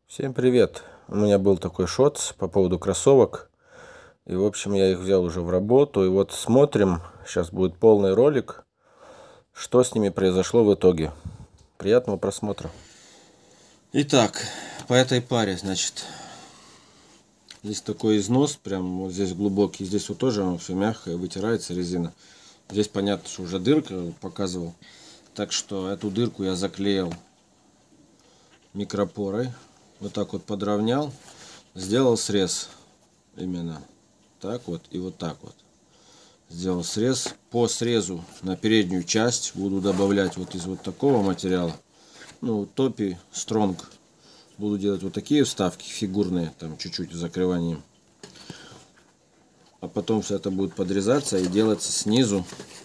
Всем привет! У меня был такой шот по поводу кроссовок. И, в общем, я их взял уже в работу. И вот смотрим, сейчас будет полный ролик, что с ними произошло в итоге. Приятного просмотра. Итак, по этой паре, значит, здесь такой износ, прям вот здесь глубокий. Здесь вот тоже все мягкое, вытирается резина. Здесь понятно, что уже дырка, показывал. Так что эту дырку я заклеил микропорой. Вот так вот подровнял. Сделал срез именно так вот и вот так вот. Сделал срез. По срезу на переднюю часть буду добавлять вот из вот такого материала. Ну, топи, стронг. Буду делать вот такие вставки фигурные, там чуть-чуть закрыванием. А потом все это будет подрезаться и делаться снизу.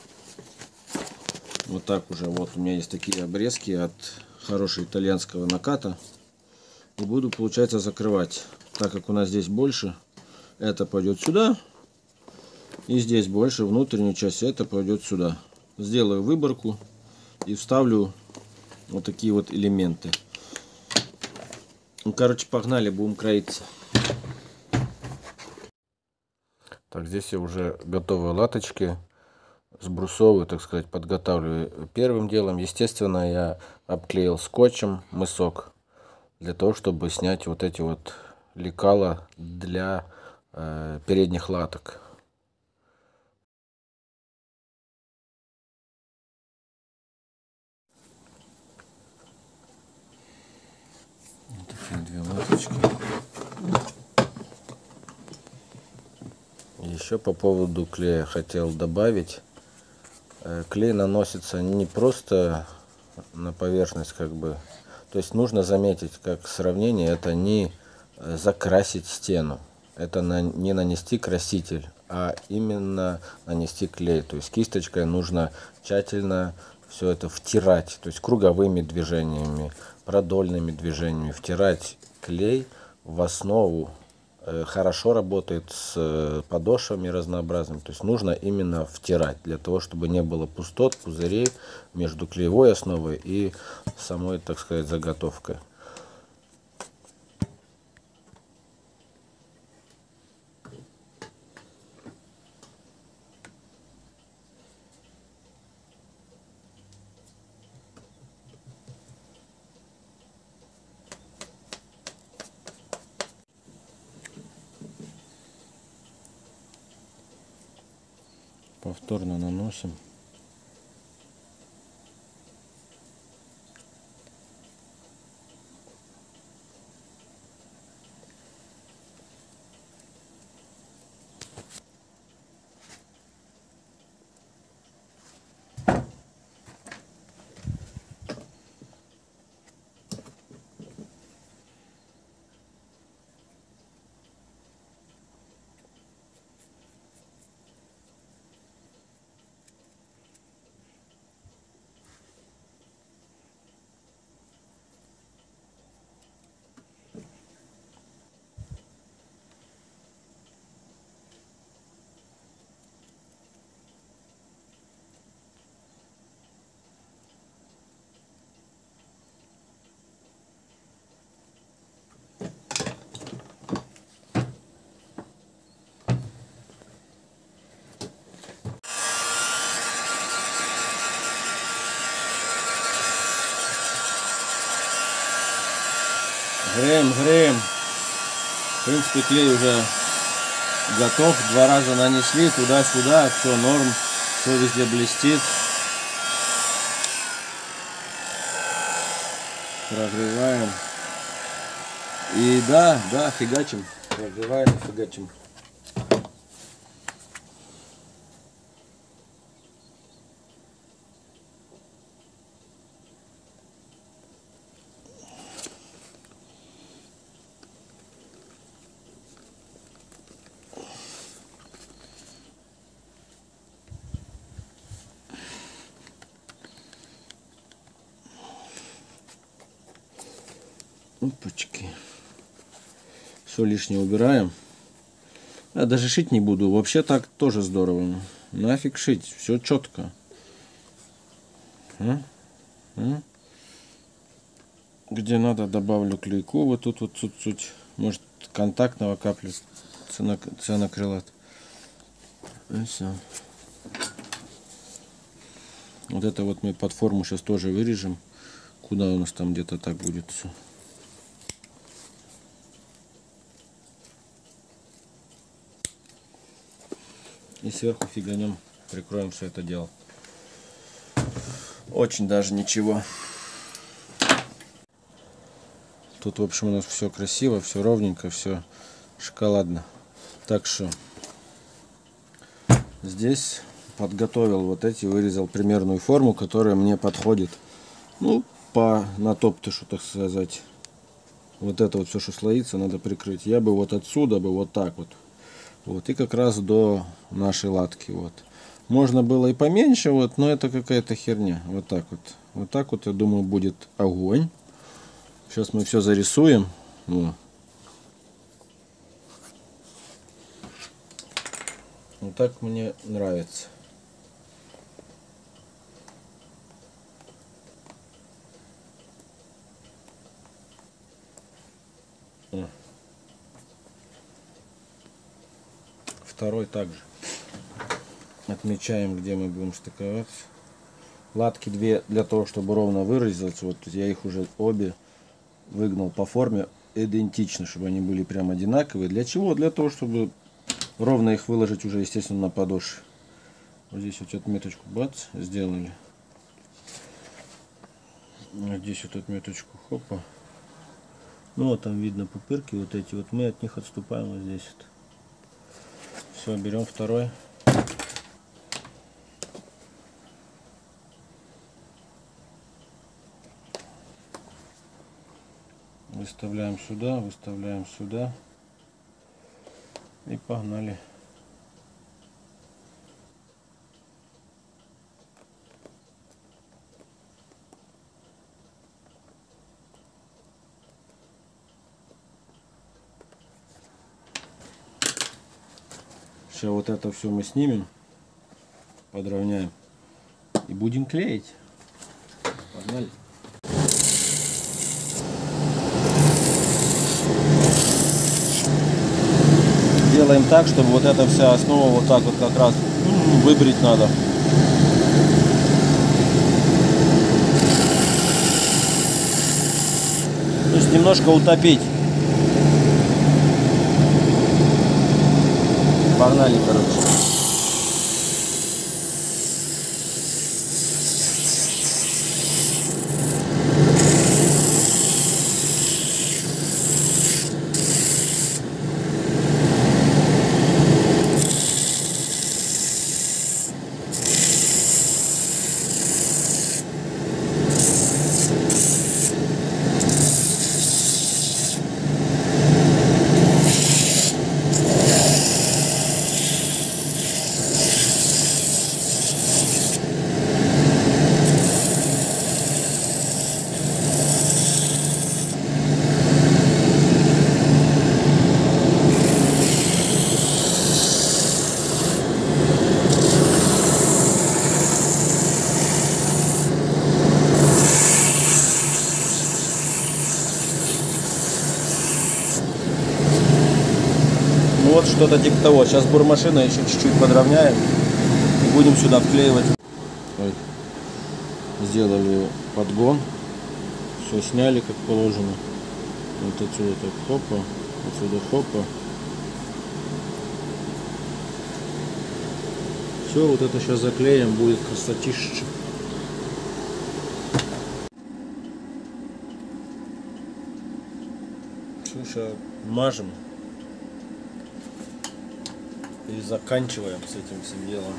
Вот так уже. Вот у меня есть такие обрезки от хорошего итальянского наката. И буду, получается, закрывать. Так как у нас здесь больше, это пойдет сюда. И здесь больше, внутреннюю часть, это пойдет сюда. Сделаю выборку и вставлю вот такие вот элементы. Ну, короче, погнали, будем кроиться. Так, здесь я уже готовые латочки с брусовой, так сказать, подготавливаю. Первым делом, естественно, я обклеил скотчем мысок, для того, чтобы снять вот эти вот лекала для передних латок. Вот такие две латочки. Еще по поводу клея хотел добавить. Клей наносится не просто на поверхность, как бы. То есть нужно заметить, как сравнение, это не закрасить стену. Это не нанести краситель, а именно нанести клей. То есть кисточкой нужно тщательно все это втирать. То есть круговыми движениями, продольными движениями втирать клей в основу. Хорошо работает с подошвами разнообразными. То есть нужно именно втирать, для того, чтобы не было пустот, пузырей между клеевой основой и самой, так сказать, заготовкой. Повторно наносим. Греем. В принципе, клей уже готов. 2 раза нанесли туда-сюда. Все норм. Все везде блестит. Прогреваем. И да, фигачим. Прогреваем, фигачим. Опачки. Все лишнее убираем. Я даже шить не буду. Вообще так тоже здорово. Нафиг шить. Все четко. Где надо, добавлю клейку. Вот тут вот чуть-чуть, может, контактного каплю цианокрилат. И все. Вот это вот мы под форму сейчас тоже вырежем. Куда у нас там где-то так будет все. И сверху фиганем, прикроем все это дело. Очень даже ничего. Тут, в общем, у нас все красиво, все ровненько, все шоколадно. Так что здесь подготовил вот эти, вырезал примерную форму, которая мне подходит. Ну, по натоптышу, так сказать. Вот это вот все, что слоится, надо прикрыть. Я бы вот отсюда бы вот так вот. Вот, и как раз до нашей латки. Вот. Можно было и поменьше, вот, но это какая-то херня. Вот так вот. Вот так вот, я думаю, будет огонь. Сейчас мы все зарисуем. Вот. Вот так мне нравится. Второй также. Отмечаем, где мы будем стыковаться. Латки две для того, чтобы ровно вырезать. Вот я их уже обе выгнал по форме идентично, чтобы они были прям одинаковые. Для чего? Для того, чтобы ровно их выложить уже, естественно, на подошве. Вот здесь вот отметочку бац, сделали. Здесь вот отметочку хопа. Ну вот там видно пупырки вот эти вот. Мы от них отступаем вот здесь вот. Все, берем второй. Выставляем сюда и погнали. Сейчас вот это все мы снимем, подровняем и будем клеить. Погнали. Делаем так, чтобы вот эта вся основа вот так вот как раз выбрить надо. То есть немножко утопить. Погнали, короче. Вот что-то типа того. Сейчас бурмашина еще чуть-чуть подровняем и будем сюда вклеивать. Ой. Сделали подгон, все сняли как положено. Вот отсюда так хопа, отсюда хопа. Все, вот это сейчас заклеим, будет красотища. Все, сейчас мажем. И заканчиваем с этим всем делом.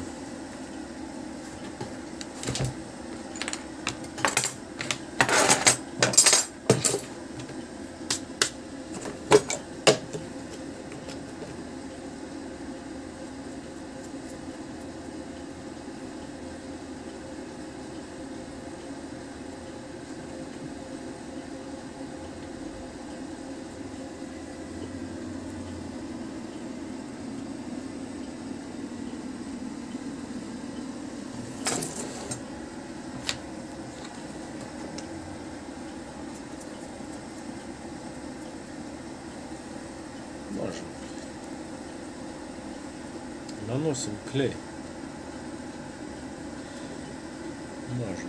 Наносим клей. Мажем.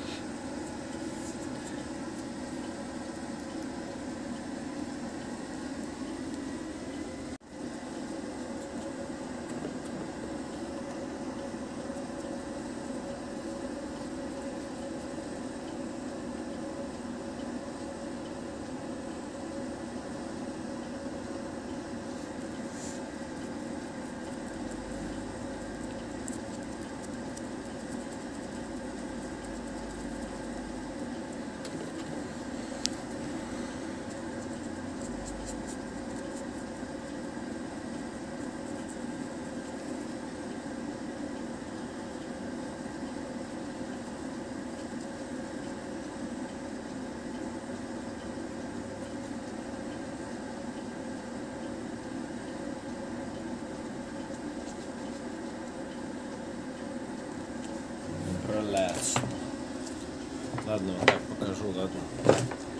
Ладно, вот так покажу, ладно.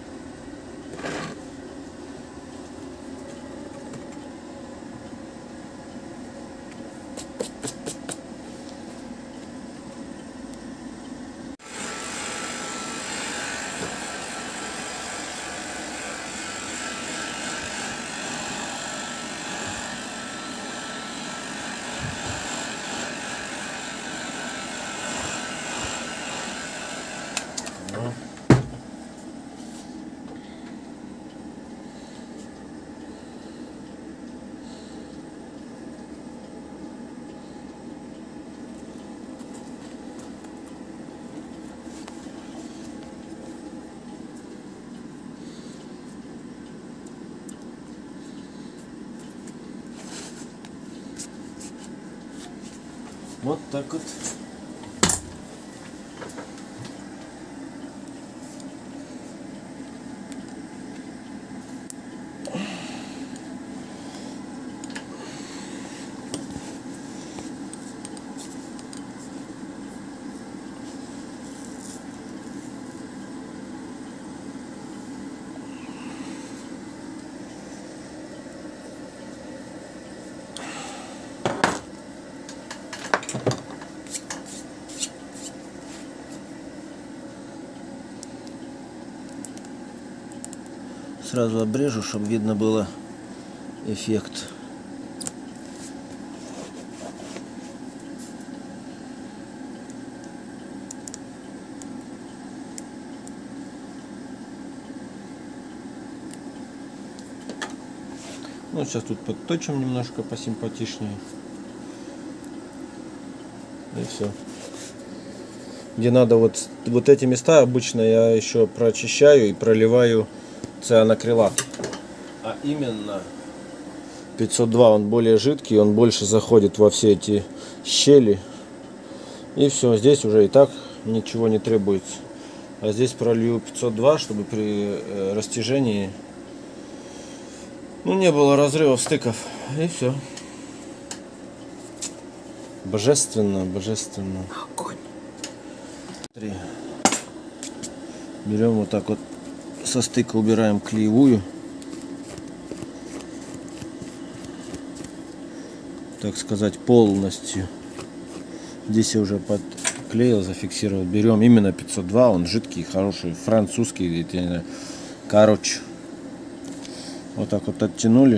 Вот так вот. Сразу обрежу, чтобы видно было эффект. Ну, сейчас тут подточим немножко посимпатичнее. И все. Где надо вот эти места обычно я еще прочищаю и проливаю цианокрилат. А именно 502, он более жидкий, он больше заходит во все эти щели. И все, здесь уже и так ничего не требуется. А здесь пролью 502, чтобы при растяжении не было разрывов, стыков. И все. Божественно, божественно. Огонь. Берем вот так вот, со стыка убираем клеевую. Так сказать, полностью. Здесь я уже подклеил, зафиксировал. Берем именно 502, он жидкий, хороший, французский. Короче. Вот так вот оттянули.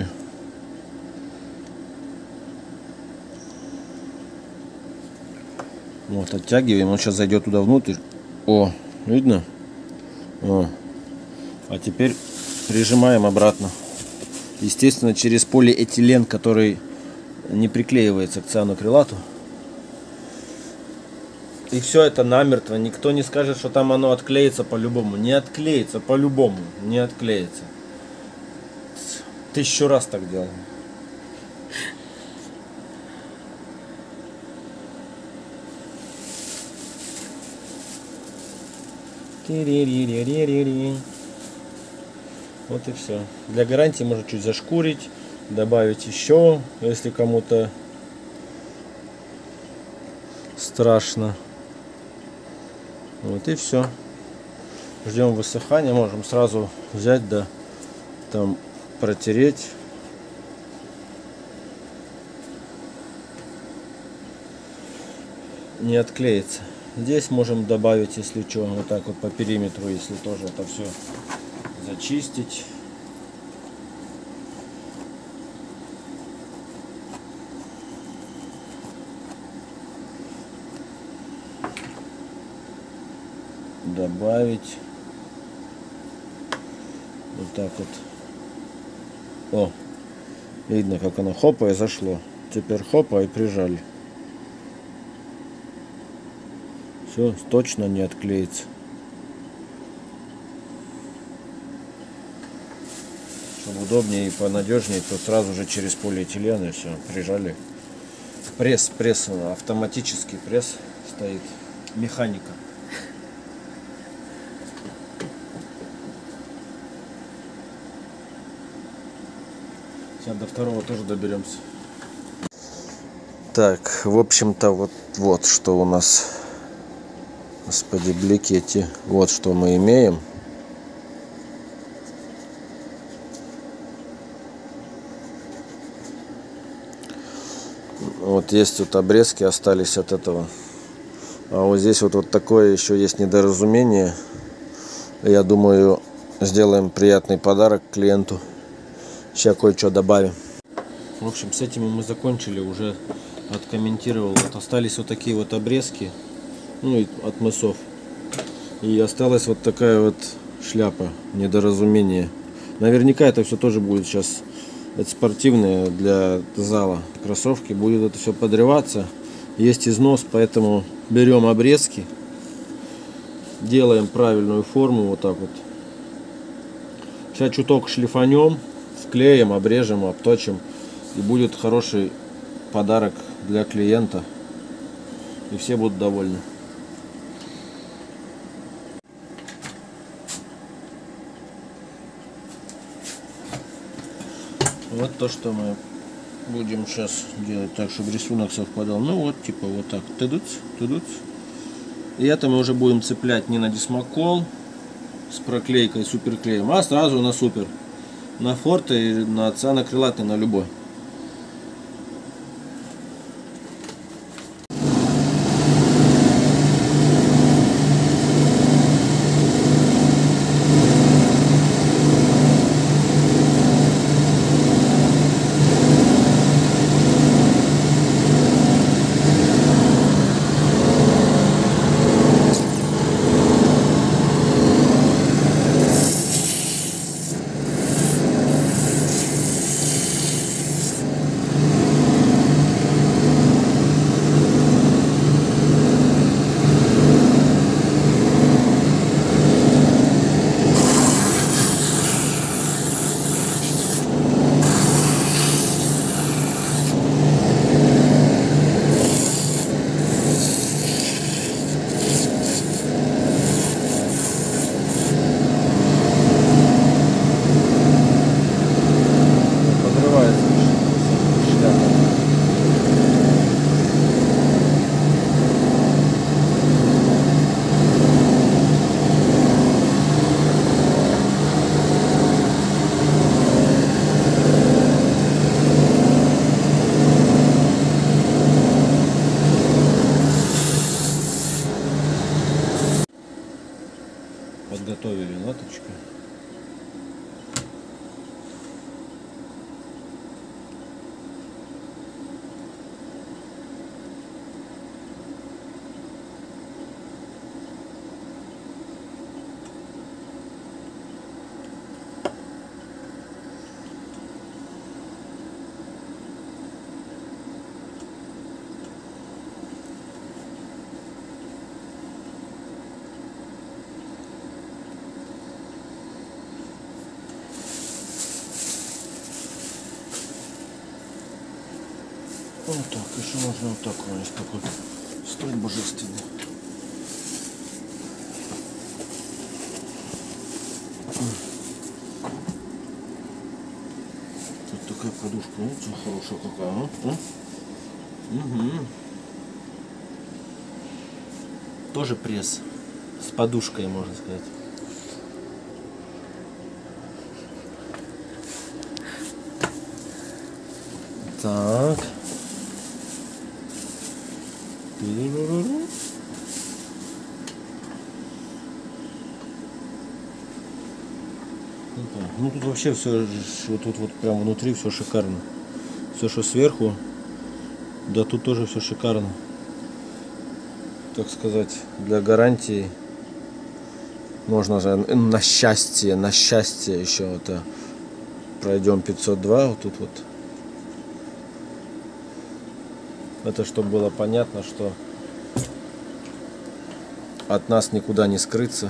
Вот, оттягиваем. Он сейчас зайдет туда внутрь. О, видно? О. А теперь прижимаем обратно. Естественно, через полиэтилен, который не приклеивается к цианокрилату. И все это намертво. Никто не скажет, что там оно отклеится по-любому. Не отклеится по-любому. Не отклеится. 1000 раз так делаем. Вот и все. Для гарантии можно чуть зашкурить, добавить еще, если кому-то страшно. Вот и все. Ждем высыхания. Можем сразу взять, да, там протереть. не отклеится. Здесь можем добавить, если что, вот так вот по периметру, если тоже это все зачистить. Добавить. Вот так вот. О, видно, как оно хопа и зашло. Теперь хопа и прижали. Все точно не отклеится. Чтобы удобнее и понадежнее, то сразу же через полиэтилен и все прижали. Пресс автоматический пресс стоит. Механика. Сейчас до второго тоже доберемся. Так, в общем-то, вот что у нас. Господи, блики эти. Вот что мы имеем. Вот есть вот обрезки остались от этого. А вот здесь вот такое еще есть недоразумение. Я думаю, сделаем приятный подарок клиенту. Сейчас кое-что добавим. В общем, с этим мы закончили. Уже откомментировал. Вот остались вот такие вот обрезки. Ну и от мысов. И осталась вот такая вот шляпа, недоразумение. Наверняка это все тоже будет сейчас, это спортивные для зала кроссовки, будет это все подрываться. Есть износ, поэтому берем обрезки, делаем правильную форму вот так вот. Сейчас чуток шлифанем, склеим, обрежем, обточим, и будет хороший подарок для клиента, и все будут довольны. Вот то, что мы будем сейчас делать так, чтобы рисунок совпадал. Ну вот, типа вот так. Тыдыц. И это мы уже будем цеплять не на дисмокол с проклейкой, суперклеем, а сразу на супер. На форте, на цианокрилатный, на любой. Подготовили латочку. Вот так, еще можно вот так, есть такой столь божественный. Тут такая подушка, видите, хорошая какая, а? Угу. Тоже пресс с подушкой, можно сказать. Так. Ну тут вообще все, вот тут вот прям внутри все шикарно. Все, что сверху, да тут тоже все шикарно. Так сказать, для гарантии можно на счастье еще это пройдем 502 вот тут вот. Это чтобы было понятно, что от нас никуда не скрыться.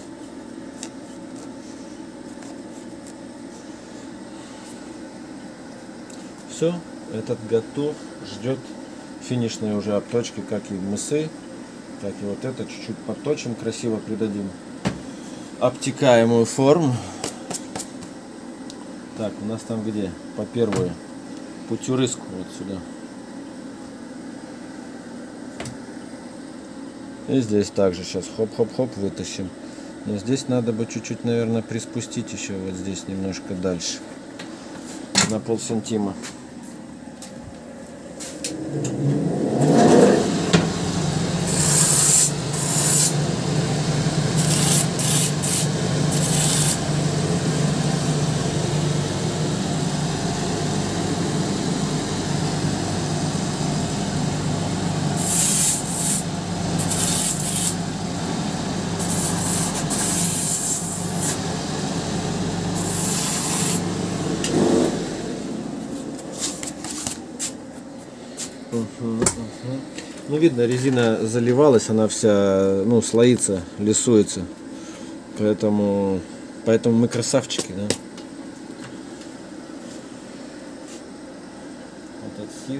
Все, этот готов, ждет финишной уже обточки, как и мысы, так и вот это чуть-чуть подточим, красиво придадим обтекаемую форму. Так, у нас там где? По первую путюрыску вот сюда. И здесь также сейчас хоп-хоп-хоп вытащим. Но здесь надо бы чуть-чуть, наверное, приспустить еще вот здесь немножко дальше. На полсантима. Ну, видно, резина заливалась, она вся, ну, слоится, лессуется. Поэтому мы красавчики, да. Вот отсих.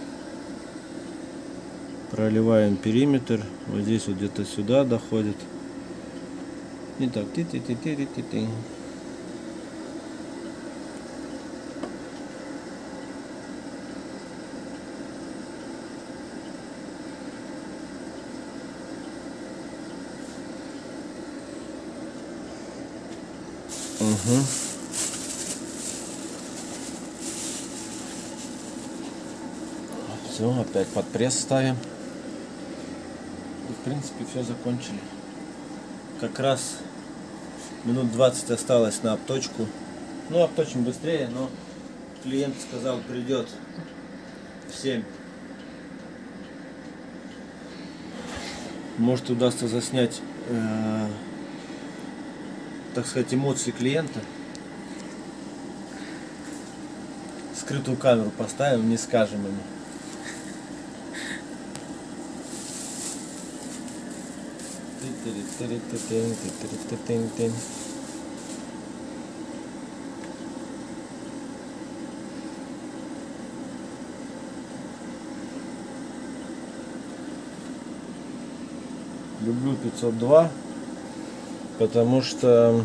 Проливаем периметр. Вот здесь вот где-то сюда доходит. И так, ти-ти-ти-ти-ти-ти. Угу. Все, опять под пресс ставим. И, в принципе, все закончили. Как раз минут 20 осталось на обточку. Ну, обточим быстрее, но клиент сказал, придет в 7. Может, удастся заснять, так сказать, эмоции клиента. Скрытую камеру поставим, не скажем ему. Люблю 502, потому что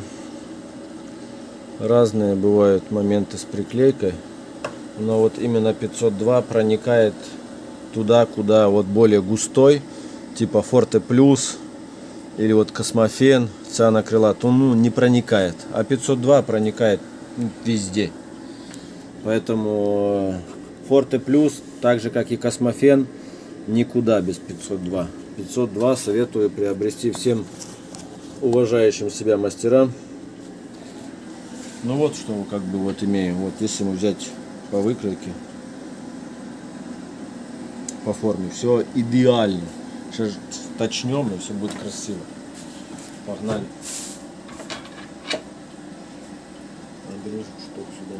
разные бывают моменты с приклейкой, но вот именно 502 проникает туда, куда вот более густой, типа Forte Plus или вот Космофен, цианокрилат, он, ну, не проникает, а 502 проникает везде. Поэтому Forte Plus, так же как и Космофен, никуда без 502. 502 советую приобрести всем уважающим себя мастерам. Ну вот что как бы вот имеем. Вот если мы взять по выкройке, по форме, все идеально. Сейчас точнем, и все будет красиво. Погнали. Обрежу штук сюда.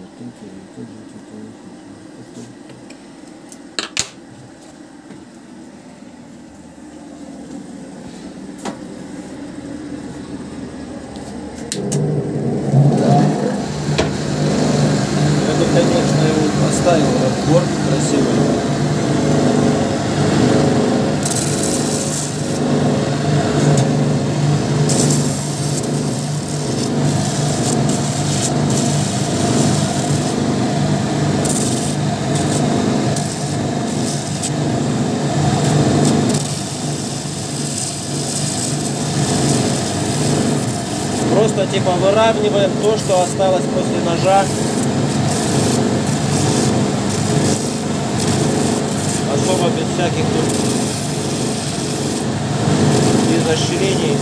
Конечно, его поставил отбор красивый. Просто типа выравниваем то, что осталось после ножа. Особо без всяких тут расширений.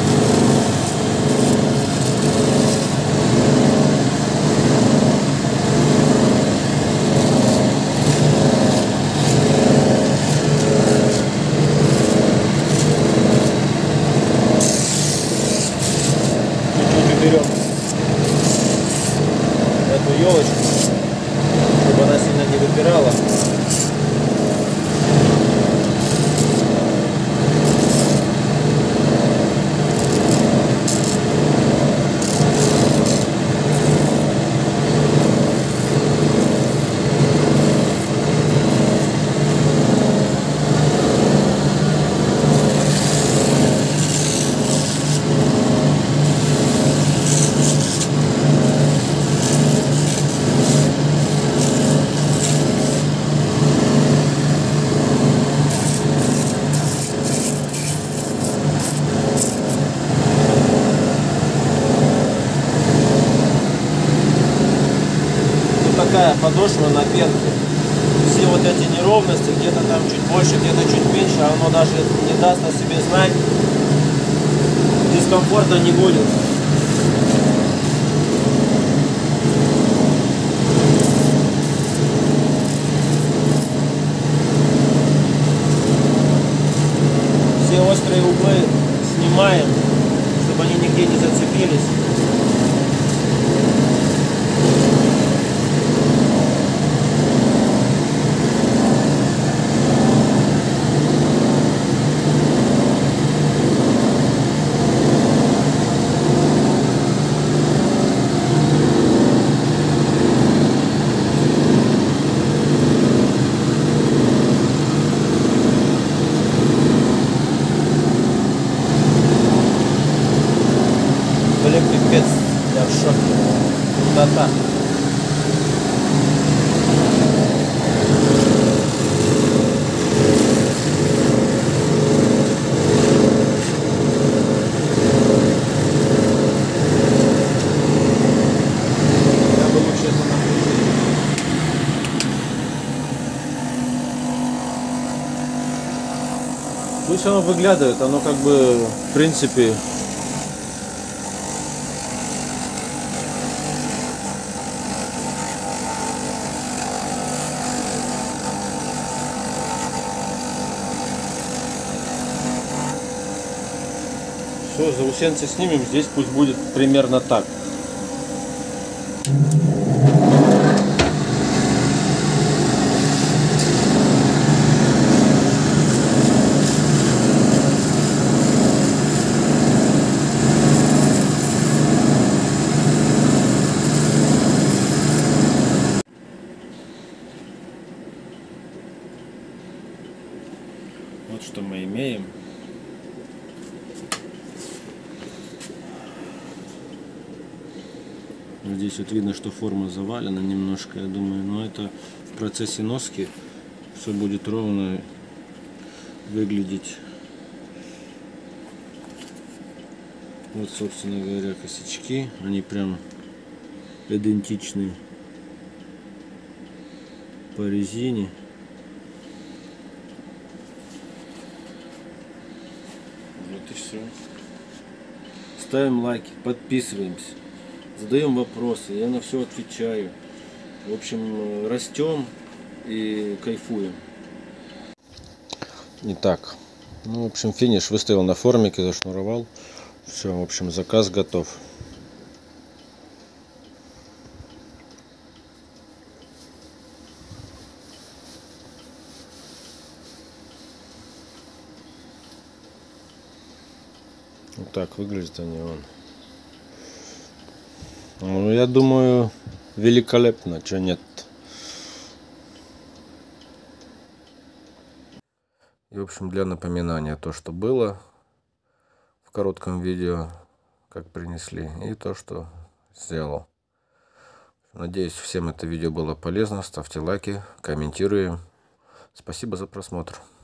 Берем эту елочку, чтобы она сильно не выпирала. Такая подошва на пенке. Все вот эти неровности, где-то там чуть больше, где-то чуть меньше, оно даже не даст о себе знать, дискомфорта не будет. Все острые углы снимаем, чтобы они нигде не зацепились. Блин, пипец, я в шоке. Красота. Я бы лучше это накрутил. Пусть оно выглядывает, оно как бы в принципе все, заусенцы снимем, здесь пусть будет примерно так. Вот что мы имеем. Здесь вот видно, что форма завалена немножко, я думаю, но это в процессе носки все будет ровно выглядеть. Вот, собственно говоря, косячки, они прям идентичны по резине. Вот и все. Ставим лайки, подписываемся. Задаем вопросы, я на все отвечаю. В общем, растем и кайфуем. Итак, ну, в общем, финиш выставил на формике, зашнуровал. Все, в общем, заказ готов. Вот так выглядит они вон. Ну, я думаю, великолепно, что нет. И, в общем, для напоминания то, что было в коротком видео, как принесли, и то, что сделал. Надеюсь, всем это видео было полезно. Ставьте лайки, комментируем. Спасибо за просмотр.